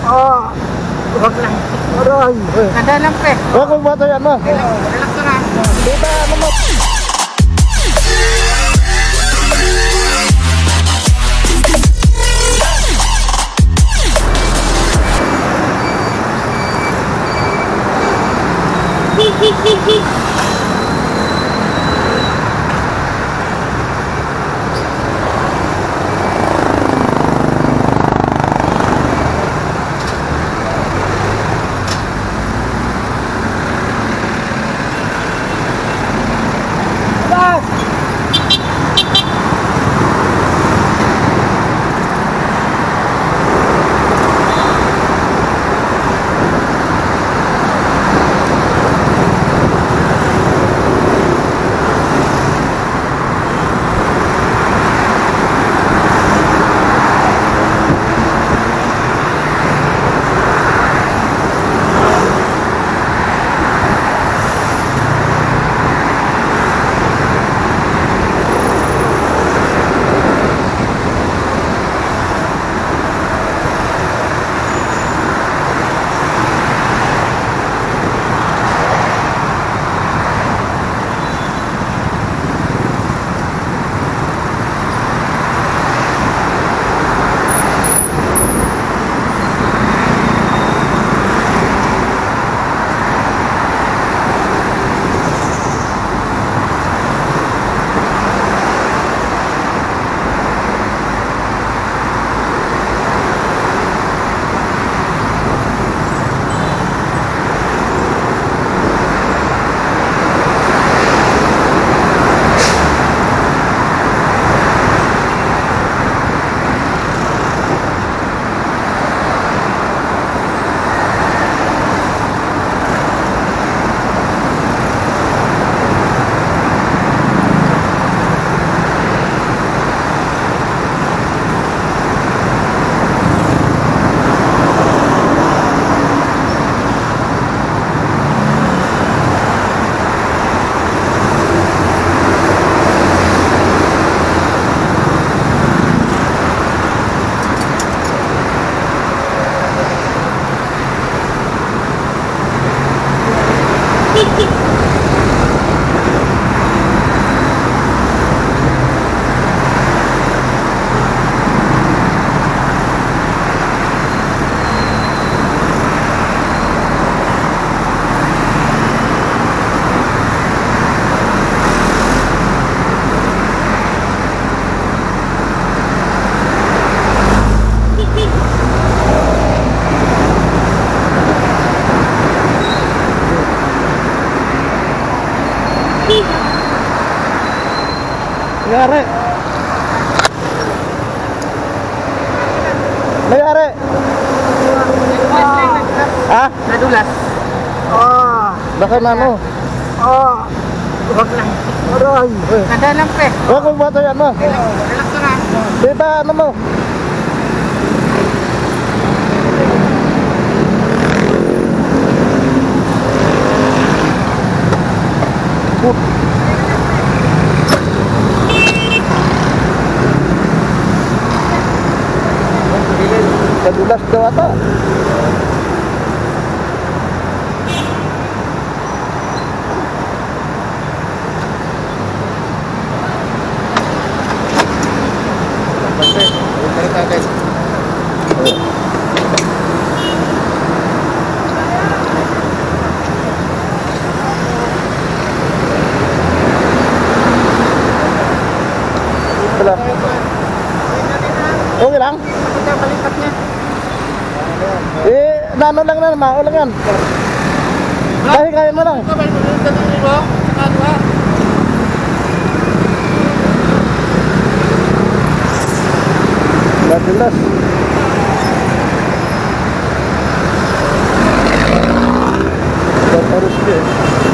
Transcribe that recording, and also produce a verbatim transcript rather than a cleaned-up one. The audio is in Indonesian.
Oh, wag lang. Aray. Kada lang pe. Wag mo ba yan mo? Relax ka na. Dito ano mo? Mayari. Mayari. Ah? Nadulas. Oh. Baka nano? Oh. Wag lang. Aray. Kada lang pe. Wag mo ba yan mo? Relax ka na. Dito ano mo? Kadulas daw ata. Okay lang? Balikat niya. Eh, nano lang na, mao lang yan. Kaya kaya mo lang. Nadulas. Harus dia.